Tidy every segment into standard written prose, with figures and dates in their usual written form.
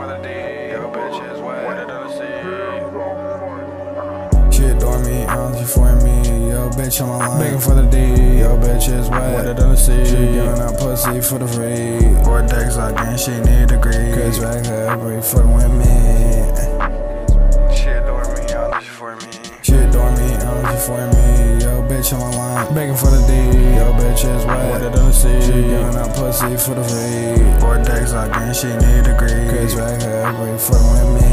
for the D, yo bitch is wetter than the sea. She adore me, she for me, yo bitch on my line. Begging for the D, yo bitch is wetter than the sea. She giving out pussy for the free. Vortex again, she need a degree. Cause right here, every fucking with me. She adore me, she for me. She adore me, she for me, yo bitch on my line. Begging for the D, yo bitch is wetter than the sea. She giving out pussy for the free. Vortex again, she need a degree. Cause right here, every fucking with me.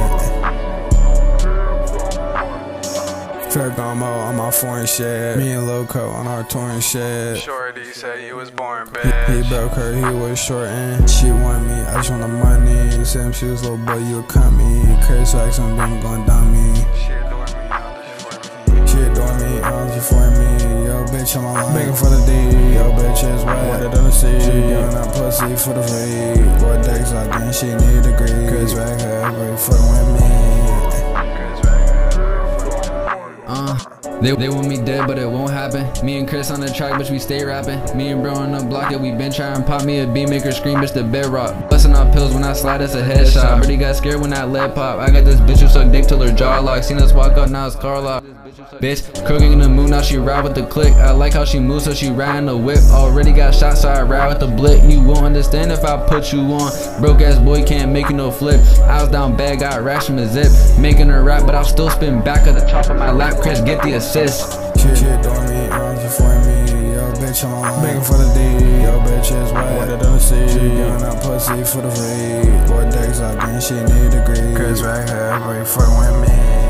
Ferragamo on my foreign shit. Me and Loco on our touring shit. Shorty said you was born bitch. He broke her, he was short and she want me, I just want the money. Same shoes, little boy, you cut me. Chriis3xxx and them going down me. She adore me, She for me, yo bitch on my line. Begging for the D, yo bitch is wetter than the sea. She giving out pussy for the free. Vortex again, she need a degree. Cause right here, every fucking with me. They want me dead, but it won't happen. Me and Chris on the track, bitch, we stay rapping. Me and bro on the block, yeah, we been trying. Pop me a beat, make her scream, bitch, the bedrock. Bustin' out pills when I slide, it's a headshot. Brody got scared when that lead pop. I got this bitch who suck dick till her jaw locked. Seen us walk up, now it's car lock. Bitch, cooking in the mood, now she ride with the click. I like how she moves, so she riding the whip. Already got shot, so I ride with the blick. You won't understand if I put you on. Broke ass boy can't make you no flip. I was down bad, got rash from the zip. Making her rap, but I'll still spin back at the top of my lap. Chris, get the assist. She adore me, she for me, yo bitch on my line. Begging for the D, yo bitch is wetter than the sea. She giving out pussy for the free. Vortex again, she need a degree. Cause right here, every fucking with me.